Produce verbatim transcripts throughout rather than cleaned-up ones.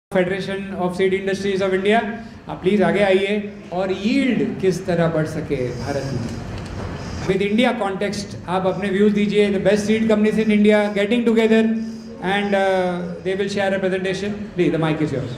Federation of seed industries of India, आप please आगे आइए और यील्ड किस तरह बढ़ सके भारत में विद इंडिया कॉन्टेक्स्ट। आप अपने व्यूज दीजिए। The best seed companies in India getting together and they will share a presentation. Please the mic is yours.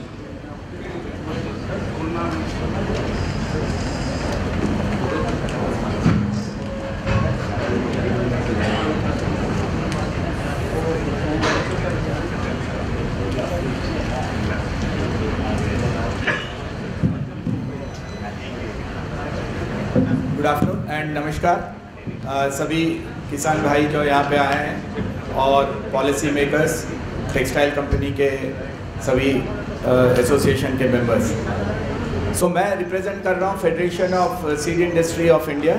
Good afternoon एंड नमस्कार uh, सभी किसान भाई जो यहाँ पे आए हैं और पॉलिसी मेकर्स, टेक्सटाइल कंपनी के सभी एसोसिएशन uh, के मेंबर्स। सो so, मैं रिप्रेजेंट कर रहा हूँ federation of seed industry of India.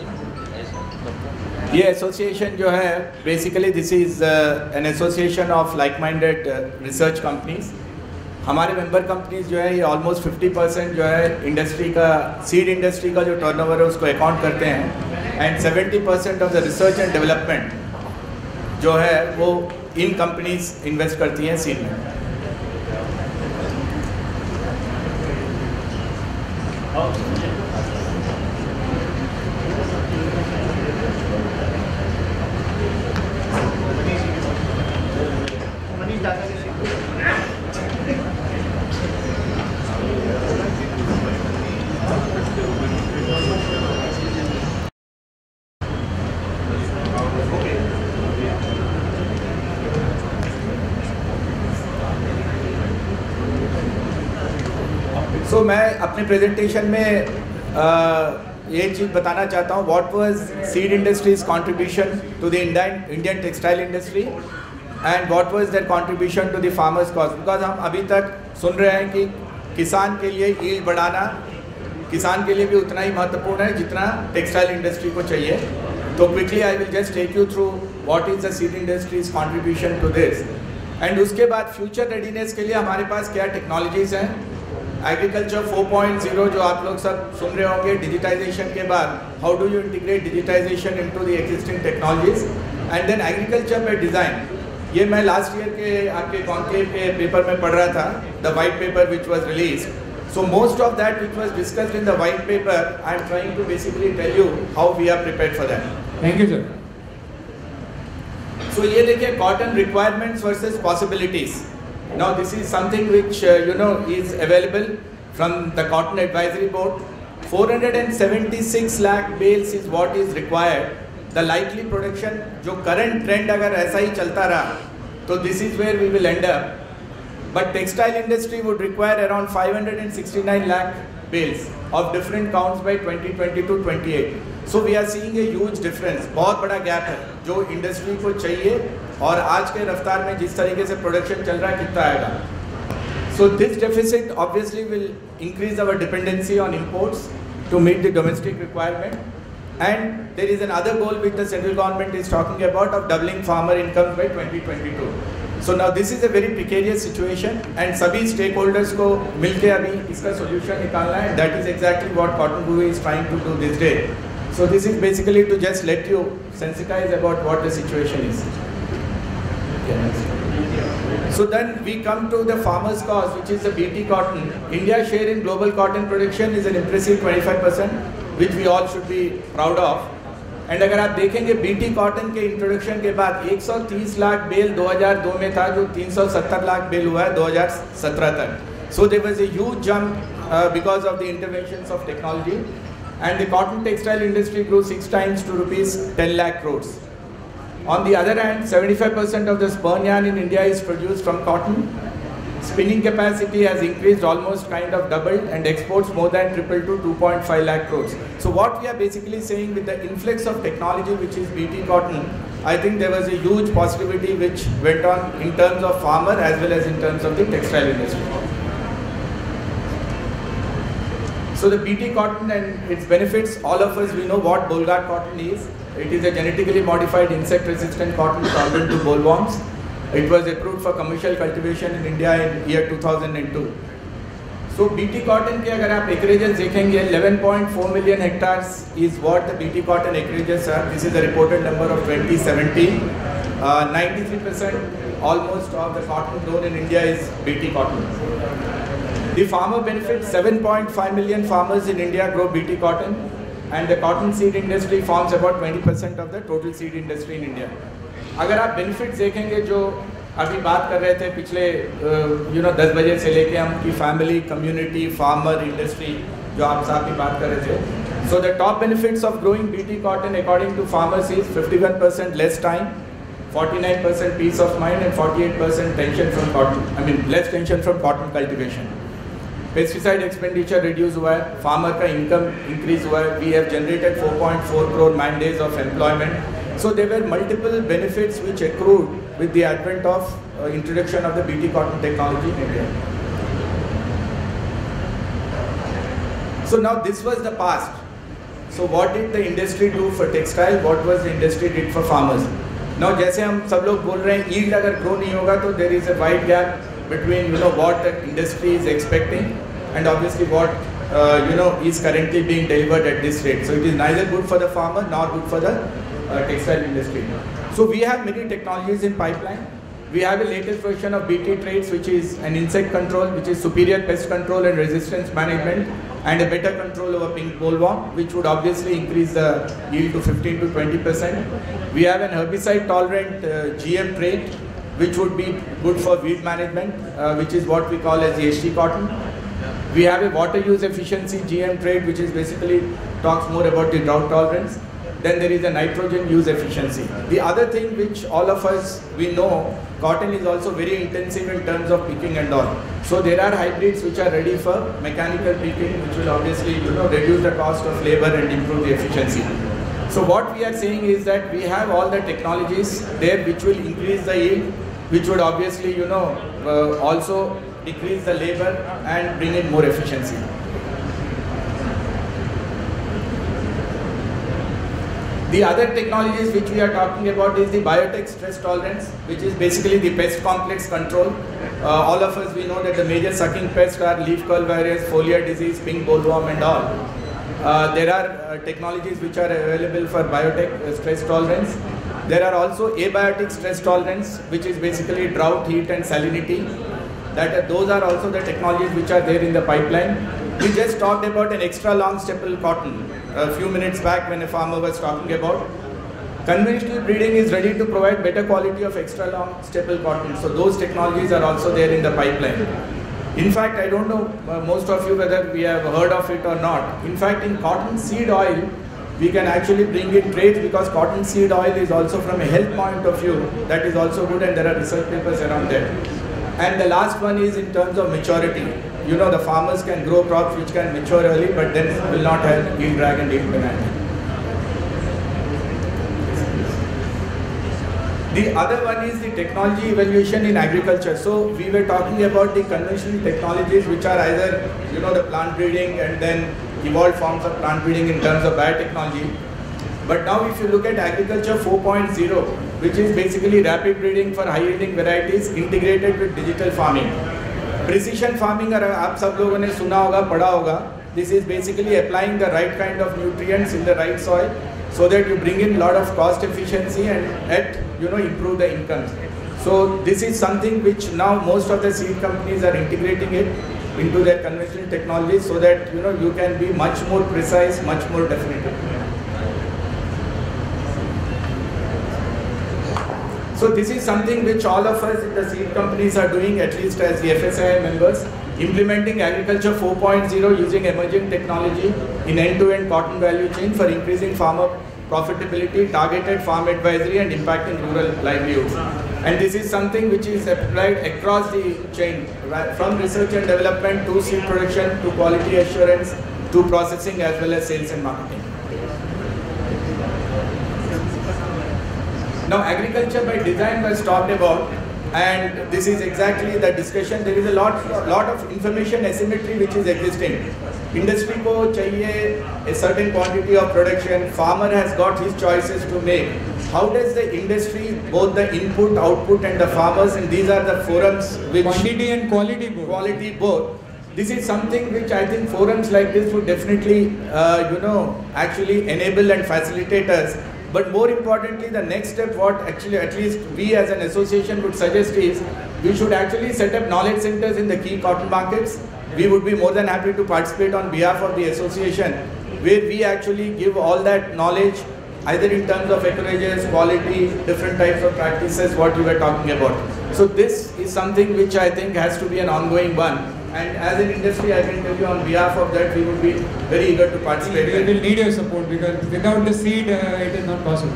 ये एसोसिएशन जो है basically this is an association of like minded research companies. हमारे मेंबर कंपनीज जो है ये ऑलमोस्ट फिफ्टी परसेंट जो है इंडस्ट्री का, सीड इंडस्ट्री का जो टर्नओवर है उसको अकाउंट करते हैं and seventy percent of the research and development जो है वो इन कंपनीज इन्वेस्ट करती हैं सीड में। सो so, मैं अपने प्रेजेंटेशन में uh, ये चीज़ बताना चाहता हूँ what was seed industries contribution to the Indian Indian textile industry and what was their contribution to the farmers cause. Because हम अभी तक सुन रहे हैं कि किसान के लिए यील्ड बढ़ाना किसान के लिए भी उतना ही महत्वपूर्ण है जितना टेक्सटाइल इंडस्ट्री को चाहिए। तो quickly I will just take you through what is the seed industries contribution to this and उसके बाद फ्यूचर रेडीनेस के लिए हमारे पास क्या टेक्नोलॉजीज़ हैं। एग्रीकल्चर फोर पॉइंट ज़ीरो जो आप लोग सब सुन रहे होंगे, डिजिटाइजेशन के बाद how do you integrate digitization into the existing technologies and then agriculture में डिज़ाइन। ये मैं लास्ट ईयर के आपके कॉन्क्लेव के पेपर में पढ़ रहा था, the white paper which was release. So most of that which was discussed in the white paper I am trying to basically tell you how we are prepared for that. Thank you sir. So ये देखिए cotton requirements versus possibilities. Now this is something which uh, you know is available from the Cotton Advisory Board. four hundred seventy-six lakh bales is what is required. The likely production जो current trend अगर ऐसा ही चलता रहा तो this is where we will end up. But textile industry would require around five hundred sixty-nine lakh bales of different counts by twenty twenty to twenty-eight. So we are seeing a huge difference. बहुत बड़ा gap है जो industry को चाहिए और आज के रफ्तार में जिस तरीके से प्रोडक्शन चल रहा है कितना आएगा। So this deficit obviously will increase our dependency on imports to meet the domestic requirement and there is another goal which the central government is talking about of doubling farmer income by twenty twenty two. So now this is a very precarious situation and सभी stakeholders को मिलकर अभी इसका solution निकालना है। That is exactly what cotton बुवे is trying to do this day. So this is basically to just let you sensitize about what the situation is. So then we come to the farmers' cause, which is the B T cotton. India's share in global cotton production is an impressive twenty-five percent, which we all should be proud of. And अगर आप देखेंगे B T cotton के introduction के बाद one hundred thirty lakh bale दो हज़ार दो में था जो तीन सौ सत्तर लाख बेल हुआ है दो हज़ार सत्रह तक. So there was a huge jump uh, because of the interventions of technology, and the cotton textile industry grew six times to rupees ten lakh crores. On the other hand, seventy-five percent of the spun yarn in India is produced from cotton. Spinning capacity has increased almost kind of doubled and exports more than tripled to two point five lakh crores. So what we are basically saying with the influx of technology which is B T cotton, I think there was a huge positivity which went on in terms of farmer as well as in terms of the textile industry. So the B T cotton and its benefits, all of us we know what Bolgard cotton is. It is a genetically modified insect-resistant cotton tolerant to bollworms. It was approved for commercial cultivation in India in year two thousand two. So B T cotton के अगर आप acreages देखेंगे eleven point four million hectares is what the B T cotton acreages are. This is the reported number of twenty seventeen. Uh, ninety-three percent almost of the cotton grown in India is B T cotton. The farmer benefits, seven point five million farmers in India grow B T cotton, and the cotton seed industry forms about twenty percent of the total seed industry in India. अगर आप benefits देखेंगे जो अभी बात कर रहे थे पिछले यू नो दस बजे से लेके हम की फैमिली, कम्युनिटी, फार्मर, इंडस्ट्री जो आप साथ ही बात कर रहे थे. So the top benefits of growing B T cotton according to farmers is fifty-one percent less time, forty-nine percent peace of mind, and forty-eight percent tension from cotton. I mean less tension from cotton cultivation. Pesticide expenditure reduce हुआ है, farmer का income increase हुआ है. We have generated four point four crore man days of employment. So there were multiple benefits which accrued with the advent of uh, introduction of the B T cotton technology in India. So now this was the past. So what did the industry do for textile? What was the industry did for farmers? Now जैसे हम सब लोग बोल रहे हैं yield अगर grow नहीं होगा तो there is a wide gap between you know what the industry is expecting and obviously what uh, you know is currently being delivered at this rate. So it is neither good for the farmer nor good for the uh, textile industry. So we have many technologies in pipeline. We have a latest version of B T traits, which is an insect control, which is superior pest control and resistance management, and a better control over pink bollworm, which would obviously increase the yield to fifteen to twenty percent. We have an herbicide tolerant uh, G M trait, which would be good for weed management, uh, which is what we call as the H T cotton. We have a water use efficiency G M trait, which is basically talks more about the drought tolerance. Then there is a nitrogen use efficiency. The other thing which all of us we know, cotton is also very intensive in terms of picking and all. So there are hybrids which are ready for mechanical picking, which will obviously you know reduce the cost of labor and improve the efficiency. So what we are saying is that we have all the technologies there which will increase the yield, which would obviously you know uh, also decrease the labor and bring in more efficiency. The other technologies which we are talking about is the biotech stress tolerance, which is basically the pest complex control. Uh, all of us, we know that the major sucking pests are leaf curl virus, foliar disease, pink bollworm and all. Uh, there are uh, technologies which are available for biotech uh, stress tolerance. There are also abiotic stress tolerance, which is basically drought, heat and salinity. That uh, those are also the technologies which are there in the pipeline. We just talked about an extra long staple cotton a few minutes back when a farmer was talking about. Conventional breeding is ready to provide better quality of extra long staple cotton. So those technologies are also there in the pipeline. In fact, I don't know uh, most of you whether we have heard of it or not. In fact, in cotton seed oil, we can actually bring in traits because cotton seed oil is also from a health point of view, that is also good, and there are research papers around that. And the last one is in terms of maturity. You know, the farmers can grow crops which can mature early, but then will not have yield drag and yield penalty. The other one is the technology evaluation in agriculture. So we were talking about the conventional technologies which are either, you know, the plant breeding and then evolved forms of plant breeding in terms of biotechnology. But now if you look at agriculture four point oh, which is basically rapid breeding for high yielding varieties integrated with digital farming. Precision farming, अगर आप सब लोगों ने सुना होगा, पढ़ा होगा, this is basically applying the right kind of nutrients in the right soil so that you bring in a lot of cost efficiency and at you know improve the incomes. So this is something which now most of the seed companies are integrating it into their conventional technologies so that you know you can be much more precise, much more definitive. So this is something which all of us in the seed companies are doing, at least as the F S I I members, implementing agriculture four point oh using emerging technology in end-to-end cotton value chain for increasing farmer profitability, targeted farm advisory and impacting rural livelihoods. And this is something which is applied across the chain, right, from research and development to seed production to quality assurance to processing as well as sales and marketing. Now agriculture by design was talked about, and this is exactly the discussion. There is a lot, lot of information asymmetry which is existing. Industry ko chahiye a certain quantity of production, farmer has got his choices to make. How does the industry, both the input, output and the farmers, and these are the forums which... Quantity and quality both. Quality both. This is something which I think forums like this would definitely, uh, you know, actually enable and facilitate us. But more importantly, the next step, what actually at least we as an association would suggest is, we should actually set up knowledge centers in the key cotton markets. We would be more than happy to participate on behalf of the association, where we actually give all that knowledge, either in terms of acreages, quality, different types of practices, what you were talking about. So this is something which I think has to be an ongoing one. And as an industry, I can tell you on behalf of that, we would be very eager to participate. We will need your support, because without the seed, uh, it is not possible.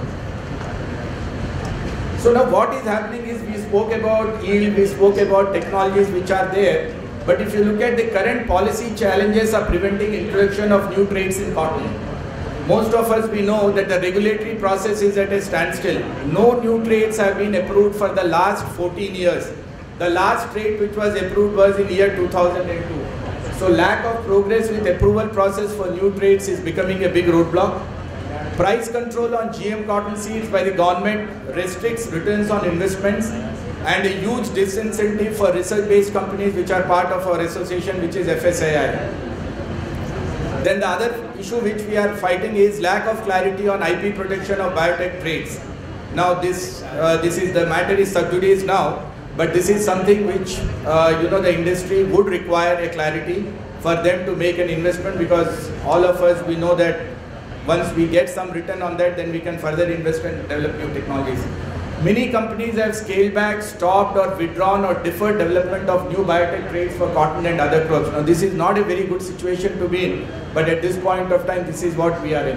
So now what is happening is, we spoke about yield, we spoke about technologies which are there. But if you look at the current policy challenges are preventing introduction of new traits in cotton. Most of us, we know that the regulatory process is at a standstill. No new traits have been approved for the last fourteen years. The last trait which was approved was in year two thousand two. So lack of progress with approval process for new traits is becoming a big roadblock. Price control on G M cotton seeds by the government restricts returns on investments, and a huge disincentive for research-based companies which are part of our association, which is F S I I. Then the other issue which we are fighting is lack of clarity on I P protection of biotech traits. Now this, uh, this is the matter is sub judice now, but this is something which uh, you know the industry would require a clarity for them to make an investment, because all of us, we know that once we get some return on that, then we can further invest and develop new technologies. Many companies have scaled back, stopped or withdrawn or deferred development of new biotech traits for cotton and other crops. Now this is not a very good situation to be in, but at this point of time, this is what we are in.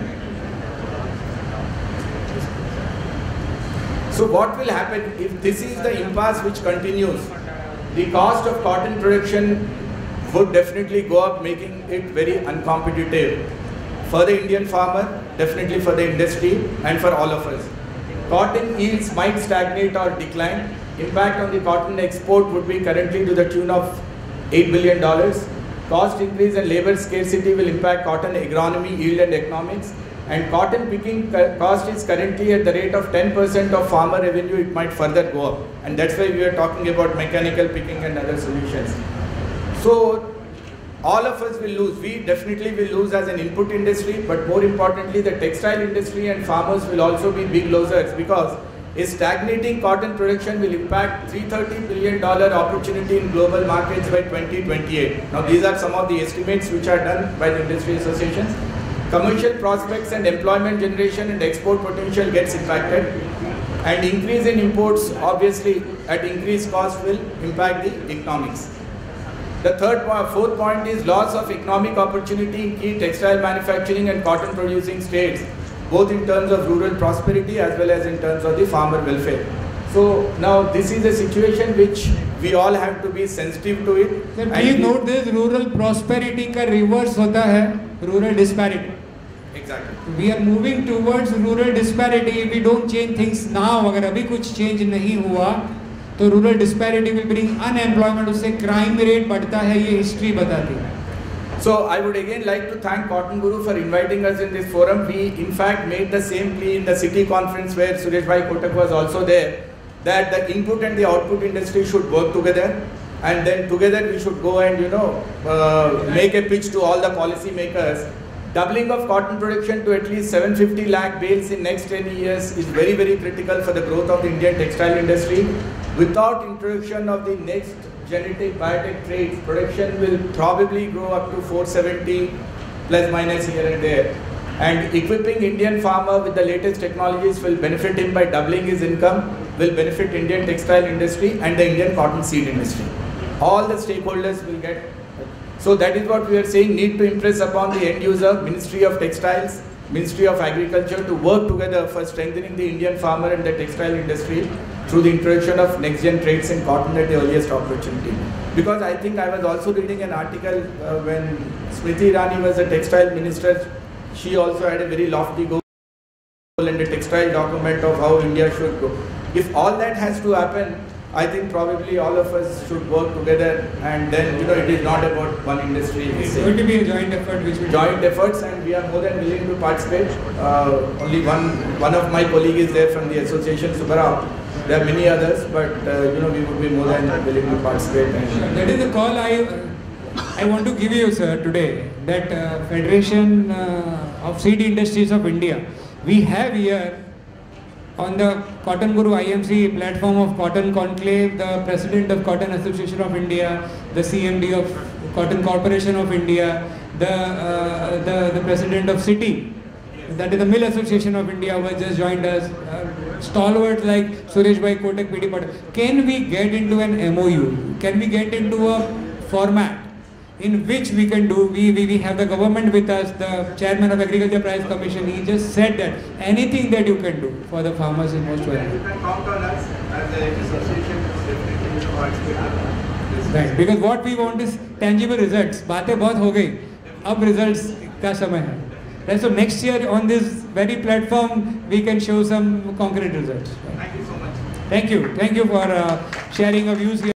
So what will happen if this is the impasse which continues? The cost of cotton production would definitely go up, making it very uncompetitive for the Indian farmer, definitely for the industry and for all of us. Cotton yields might stagnate or decline. Impact on the cotton export would be currently to the tune of eight billion dollars. Cost increase and labor scarcity will impact cotton agronomy, yield and economics. And cotton picking cost is currently at the rate of ten percent of farmer revenue. It might further go up. And that's why we are talking about mechanical picking and other solutions. So all of us will lose. We definitely will lose as an input industry, but more importantly, the textile industry and farmers will also be big losers, because a stagnating cotton production will impact three hundred thirty billion dollars opportunity in global markets by twenty twenty-eight. Now these are some of the estimates which are done by the industry associations. Commercial prospects and employment generation and export potential gets impacted, and increase in imports obviously at increased cost will impact the economics. The third, fourth point is loss of economic opportunity in key textile manufacturing and cotton producing states, both in terms of rural prosperity as well as in terms of the farmer welfare. So now this is a situation which we all have to be sensitive to it. Sir, please note this, rural prosperity का reverse होता है rural disparity. Exactly. We are moving towards rural disparity. If we don't change things now, अगर अभी कुछ change नहीं हुआ, तो rural disparity will bring unemployment, उससे क्राइम रेट बढ़ता है, ये हिस्ट्री बताती है. So I would again like to thank Cotton Guru for inviting us in this forum. We in fact made the same plea in the city conference where Suresh Bhai Kotak was also there, that the input and the output industry should work together, and then together we should go and you know uh, make a pitch to all the policy makers. Doubling of cotton production to at least seven hundred fifty lakh bales in next ten years is very very critical for the growth of the Indian textile industry. Without introduction of the next genetic biotech traits, production will probably grow up to four hundred seventy plus minus here and there. And equipping Indian farmer with the latest technologies will benefit him by doubling his income, will benefit Indian textile industry and the Indian cotton seed industry. All the stakeholders will get. So that is what we are saying, need to impress upon the end user, Ministry of Textiles, Ministry of Agriculture to work together for strengthening the Indian farmer and the textile industry through the introduction of next-gen traits in cotton at the earliest opportunity. Because I think I was also reading an article uh, when Smriti Irani was the textile minister, she also had a very lofty goal and a textile document of how India should go. If all that has to happen, I think probably all of us should work together, and then you know it is not about one industry. It's going to be a joint effort, which will joint efforts, and we are more than willing to participate. Uh, only one one of my colleagues is there from the association, Subbarao. There are many others, but uh, you know we would be more than willing to participate. And that is the call I uh, I want to give you, sir, today. That uh, Federation uh, of Seed Industries of India, we have here on the Cotton Guru I M C platform of Cotton Conclave, the President of Cotton Association of India, the C M D of Cotton Corporation of India, the, uh, the, the President of City, that is the Mill Association of India, who has just joined us, uh, stalwarts like Suresh Bhai Kotak P D Patel. Can we get into an M O U? Can we get into a format in which we can do, we, we, we have the government with us, the chairman of Agriculture Price Commission, he just said that anything that you can do for the farmers is most welcome. You can count on us as an association, definitely our expectation. Right, because what we want is tangible results. बातें बहुत हो गई, अब results का समय है. Right, so next year on this very platform we can show some concrete results. Thank you so much. Thank you, thank you for uh, sharing your views here.